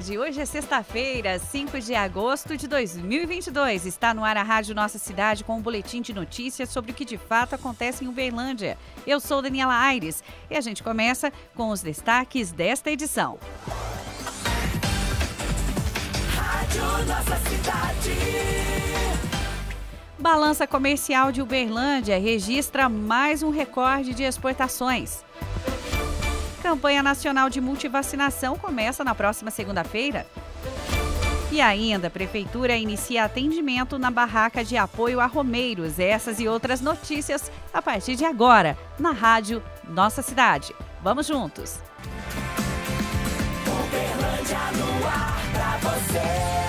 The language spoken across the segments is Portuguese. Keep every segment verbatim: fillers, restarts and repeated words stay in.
tarde. Hoje é sexta-feira, cinco de agosto de dois mil e vinte e dois. Está no ar a Rádio Nossa Cidade com um boletim de notícias sobre o que de fato acontece em Uberlândia. Eu sou Daniela Aires e a gente começa com os destaques desta edição. Rádio Nossa Cidade. Balança comercial de Uberlândia registra mais um recorde de exportações. Campanha nacional de multivacinação começa na próxima segunda-feira. E ainda, a Prefeitura inicia atendimento na barraca de apoio a romeiros. Essas e outras notícias a partir de agora, na Rádio Nossa Cidade. Vamos juntos! Uberlândia no ar pra você.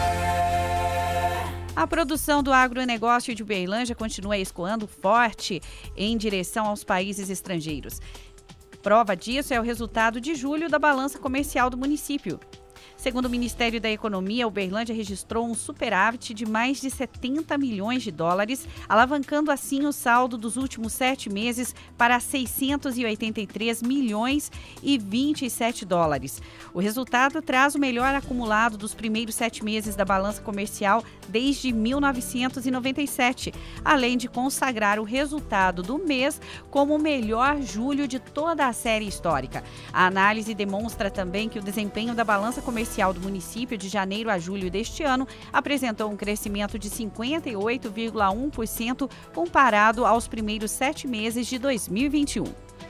A produção do agronegócio de Uberlândia continua escoando forte em direção aos países estrangeiros. Prova disso é o resultado de julho da balança comercial do município. Segundo o Ministério da Economia, Uberlândia registrou um superávit de mais de setenta milhões de dólares, alavancando assim o saldo dos últimos sete meses para seiscentos e oitenta e três milhões e vinte e sete dólares. O resultado traz o melhor acumulado dos primeiros sete meses da balança comercial desde mil novecentos e noventa e sete, além de consagrar o resultado do mês como o melhor julho de toda a série histórica. A análise demonstra também que o desempenho da balança comercial do município de janeiro a julho deste ano apresentou um crescimento de cinquenta e oito vírgula um por cento comparado aos primeiros sete meses de dois mil e vinte e um.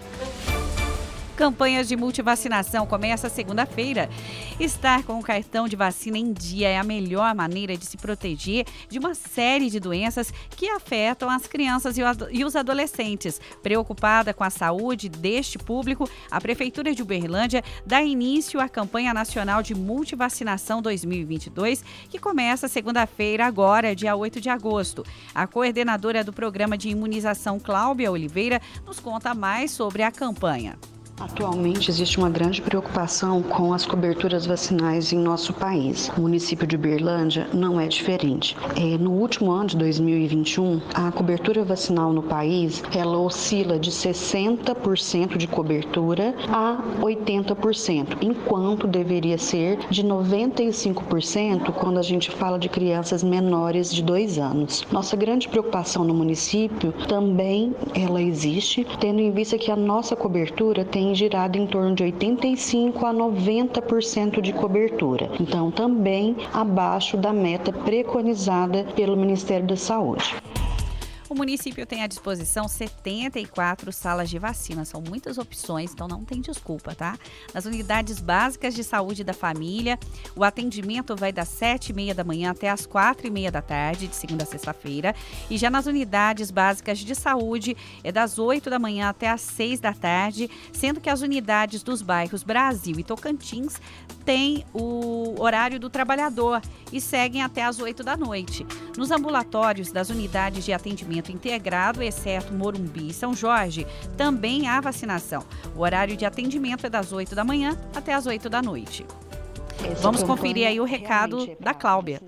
Campanhas de multivacinação começa segunda-feira. Estar com o cartão de vacina em dia é a melhor maneira de se proteger de uma série de doenças que afetam as crianças e os adolescentes. Preocupada com a saúde deste público, a Prefeitura de Uberlândia dá início à campanha nacional de multivacinação dois mil e vinte e dois, que começa segunda-feira, agora, dia oito de agosto. A coordenadora do programa de imunização, Cláudia Oliveira, nos conta mais sobre a campanha. Atualmente existe uma grande preocupação com as coberturas vacinais em nosso país. O município de Uberlândia não é diferente. É, no último ano de dois mil e vinte e um, a cobertura vacinal no país ela oscila de sessenta por cento de cobertura a oitenta por cento, enquanto deveria ser de noventa e cinco por cento quando a gente fala de crianças menores de dois anos. Nossa grande preocupação no município também ela existe, tendo em vista que a nossa cobertura tem girado em torno de oitenta e cinco a noventa por cento de cobertura. Então, também abaixo da meta preconizada pelo Ministério da Saúde. O município tem à disposição setenta e quatro salas de vacina. São muitas opções, então não tem desculpa, tá? Nas unidades básicas de saúde da família, o atendimento vai das sete e meia da manhã até as quatro e meia da tarde, de segunda a sexta-feira. E já nas unidades básicas de saúde, é das oito da manhã até as seis da tarde, sendo que as unidades dos bairros Brasil e Tocantins têm o horário do trabalhador e seguem até as oito da noite. Nos ambulatórios das unidades de atendimento integrado, exceto Morumbi e São Jorge, também há vacinação. O horário de atendimento é das oito da manhã até as oito da noite. Essa Vamos conferir aí o recado é da Cláudia.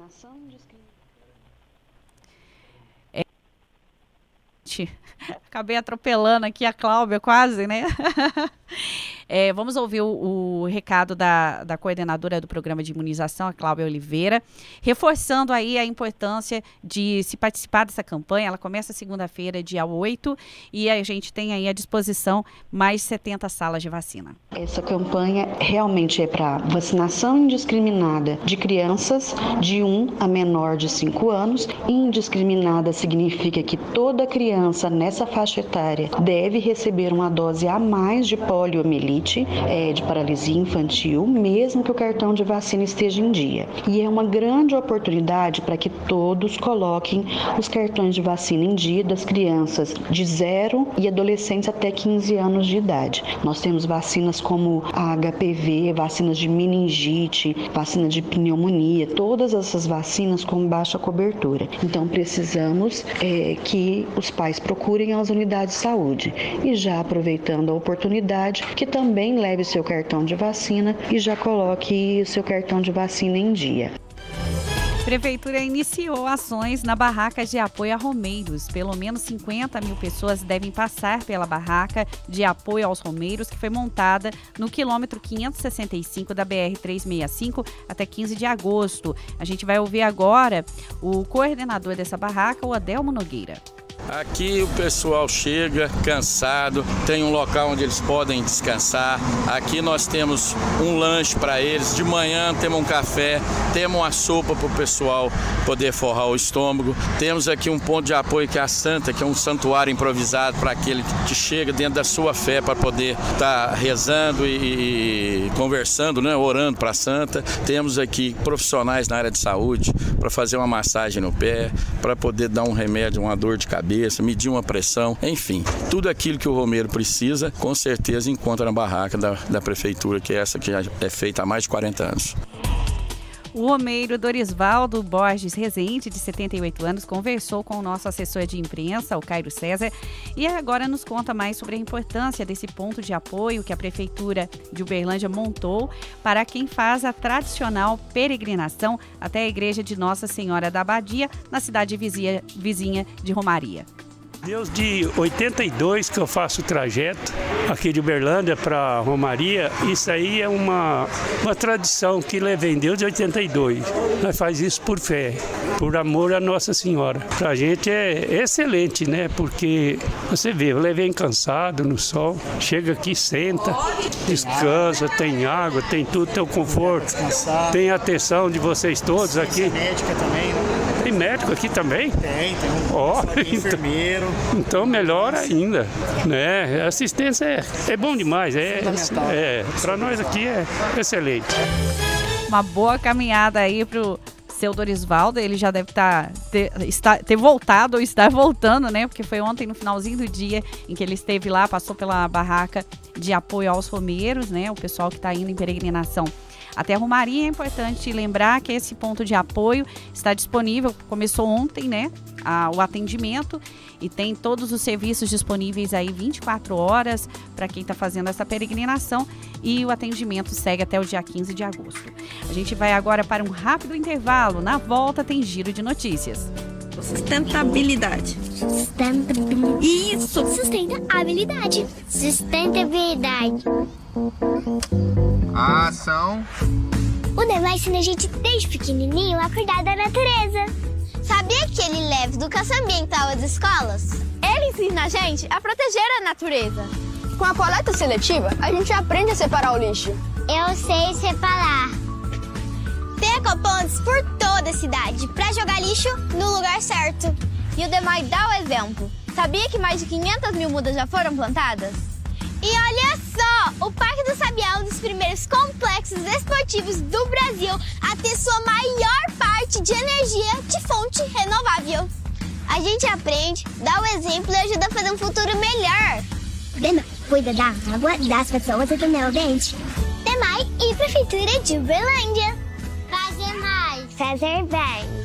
É... Acabei atropelando aqui a Cláudia quase, né? É, vamos ouvir o, o recado da, da coordenadora do programa de imunização, a Cláudia Oliveira, reforçando aí a importância de se participar dessa campanha. Ela começa segunda-feira, dia oito, e a gente tem aí à disposição mais setenta salas de vacina. Essa campanha realmente é para vacinação indiscriminada de crianças de um a menor de cinco anos. Indiscriminada significa que toda criança nessa faixa etária deve receber uma dose a mais de poliomielite, É, de paralisia infantil, mesmo que o cartão de vacina esteja em dia. E é uma grande oportunidade para que todos coloquem os cartões de vacina em dia das crianças de zero e adolescentes até quinze anos de idade. Nós temos vacinas como a H P V, vacinas de meningite, vacina de pneumonia, todas essas vacinas com baixa cobertura. Então precisamos é, que os pais procurem as unidades de saúde. E já aproveitando a oportunidade, que também também leve seu cartão de vacina e já coloque o seu cartão de vacina em dia. A Prefeitura iniciou ações na barraca de apoio a romeiros. Pelo menos cinquenta mil pessoas devem passar pela barraca de apoio aos romeiros, que foi montada no quilômetro quinhentos e sessenta e cinco da B R trezentos e sessenta e cinco até quinze de agosto. A gente vai ouvir agora o coordenador dessa barraca, o Adelmo Nogueira. Aqui o pessoal chega cansado, tem um local onde eles podem descansar. Aqui nós temos um lanche para eles, de manhã temos um café, temos uma sopa para o pessoal poder forrar o estômago. Temos aqui um ponto de apoio que é a Santa, que é um santuário improvisado para aquele que chega dentro da sua fé para poder estar tá rezando e, e conversando, né, orando para a Santa. Temos aqui profissionais na área de saúde para fazer uma massagem no pé, para poder dar um remédio, uma dor de cabeça, medir uma pressão, enfim, tudo aquilo que o romeiro precisa, com certeza encontra na barraca da, da prefeitura, que é essa que já é feita há mais de quarenta anos. O romeiro Dorisvaldo Borges Rezende, de setenta e oito anos, conversou com o nosso assessor de imprensa, o Cairo César, e agora nos conta mais sobre a importância desse ponto de apoio que a Prefeitura de Uberlândia montou para quem faz a tradicional peregrinação até a Igreja de Nossa Senhora da Abadia, na cidade vizinha, vizinha de Romaria. Desde oitenta e dois que eu faço o trajeto aqui de Uberlândia para Romaria. Isso aí é uma, uma tradição que levei desde oitenta e dois. Nós faz isso por fé, por amor a Nossa Senhora. Para a gente é excelente, né? Porque você vê, eu levei cansado no sol, chega aqui, senta, descansa, tem água, tem tudo, tem o conforto, tem a atenção de vocês todos aqui. Tem médica também, né? Tem médico aqui também? Tem, tem um oh, enfermeiro. Então, então melhor ainda, né? A assistência é, é bom demais, é, é, para nós aqui é excelente. Uma boa caminhada aí pro seu Dorisvaldo, ele já deve tá, ter, estar, ter voltado ou estar voltando, né? Porque foi ontem no finalzinho do dia em que ele esteve lá, passou pela barraca de apoio aos romeiros, né? O pessoal que está indo em peregrinação até a Romaria. É importante lembrar que esse ponto de apoio está disponível, começou ontem, né, a, o atendimento, e tem todos os serviços disponíveis aí vinte e quatro horas para quem está fazendo essa peregrinação, e o atendimento segue até o dia quinze de agosto. A gente vai agora para um rápido intervalo. Na volta tem giro de notícias. Sustentabilidade. Sustentabilidade. Isso! Sustentabilidade. Sustentabilidade. A ação. O Neymar ensina a gente desde pequenininho a cuidar da natureza. Sabia que ele leva educação ambiental às escolas? Ele ensina a gente a proteger a natureza. Com a coleta seletiva, a gente aprende a separar o lixo. Eu sei separar. Tem ecopontos por toda a cidade para jogar lixo no lugar certo. E o Demai dá o exemplo. Sabia que mais de quinhentas mil mudas já foram plantadas? E olha só, o Parque do Sabiá é um dos primeiros complexos esportivos do Brasil a ter sua maior parte de energia de fonte renovável. A gente aprende, dá o exemplo e ajuda a fazer um futuro melhor. Demai cuida da água, das pessoas e do meio ambiente. Demai e Prefeitura de Uberlândia. Fazer mais. Fazer bem.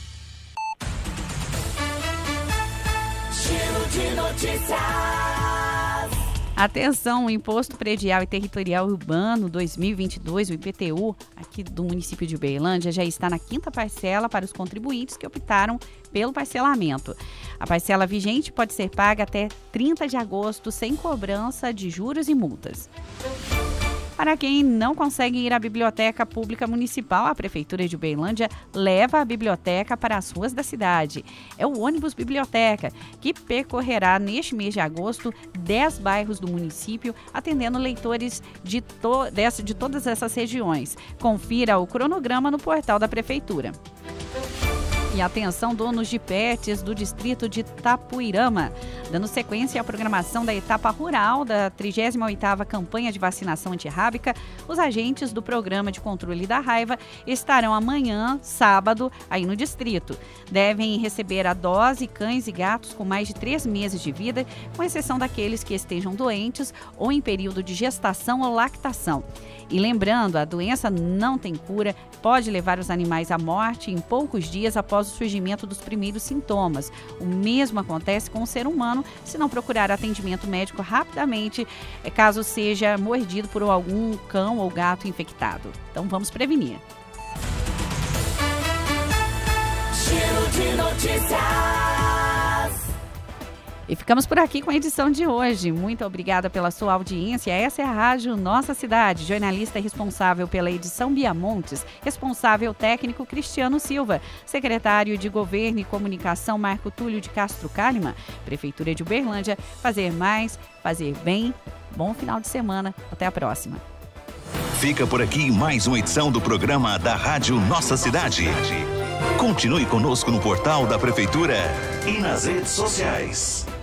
Giro de notícias. Atenção, o Imposto Predial e Territorial Urbano dois mil e vinte e dois, o I P T U, aqui do município de Uberlândia, já está na quinta parcela para os contribuintes que optaram pelo parcelamento. A parcela vigente pode ser paga até trinta de agosto, sem cobrança de juros e multas. Para quem não consegue ir à Biblioteca Pública Municipal, a Prefeitura de Uberlândia leva a biblioteca para as ruas da cidade. É o ônibus biblioteca, que percorrerá neste mês de agosto dez bairros do município, atendendo leitores de, to- dessa, de todas essas regiões. Confira o cronograma no portal da Prefeitura. E atenção, donos de pets do distrito de Tapuirama. Dando sequência à programação da etapa rural da trigésima oitava campanha de vacinação antirrábica, os agentes do Programa de Controle da Raiva estarão amanhã, sábado, aí no distrito. Devem receber a dose cães e gatos com mais de três meses de vida, com exceção daqueles que estejam doentes ou em período de gestação ou lactação. E lembrando, a doença não tem cura, pode levar os animais à morte em poucos dias após o surgimento dos primeiros sintomas. O mesmo acontece com o ser humano se não procurar atendimento médico rapidamente, caso seja mordido por algum cão ou gato infectado. Então vamos prevenir. Notícias. E ficamos por aqui com a edição de hoje. Muito obrigada pela sua audiência. Essa é a Rádio Nossa Cidade. Jornalista responsável pela edição Bia Montes, responsável técnico Cristiano Silva, secretário de Governo e Comunicação Marco Túlio de Castro Kalimann, Prefeitura de Uberlândia. Fazer mais, fazer bem. Bom final de semana. Até a próxima. Fica por aqui mais uma edição do programa da Rádio Nossa Cidade. Continue conosco no portal da Prefeitura e nas redes sociais.